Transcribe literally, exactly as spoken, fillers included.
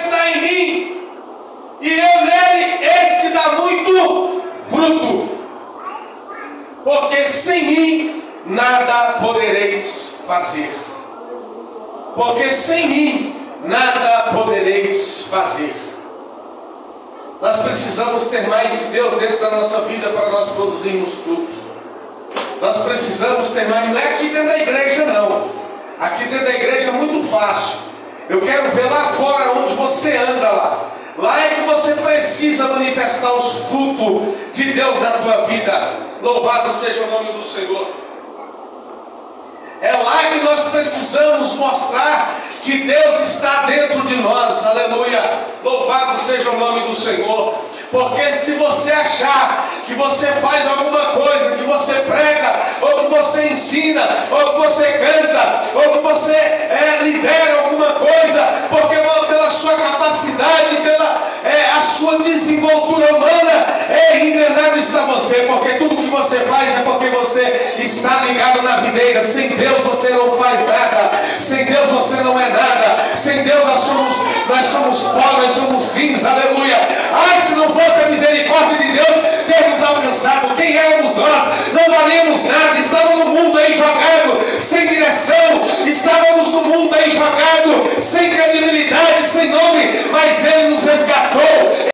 está em mim e eu nele, este dá muito fruto. Porque sem mim nada podereis fazer. Porque sem mim nada podereis fazer. Nós precisamos ter mais de Deus dentro da nossa vida para nós produzirmos tudo. Nós precisamos ter mais, não é aqui dentro da igreja não. Aqui dentro da igreja é muito fácil. Eu quero ver lá fora onde você anda lá. Lá é que você precisa manifestar os frutos de Deus na tua vida. Louvado seja o nome do Senhor. É lá que nós precisamos mostrar que Deus está dentro de nós. Aleluia. Louvado seja o nome do Senhor. Porque se você achar que você faz alguma coisa, que você prega, ou que você ensina, ou que você canta, ou que você é, lidera alguma coisa, porque pela sua capacidade, pela é, a sua desenvoltura humana, é enganado está você, porque tudo que você faz é porque você está ligado na videira. Sem Deus você não faz nada, sem Deus você não é nada, sem Deus nós somos, nós somos pó, nós somos cinza. Aleluia. Ai, se não fosse a misericórdia de Deus ter nos alcançado, quem éramos nós? Não valíamos nada, estávamos no mundo aí jogado, sem direção, estávamos no mundo aí jogado, sem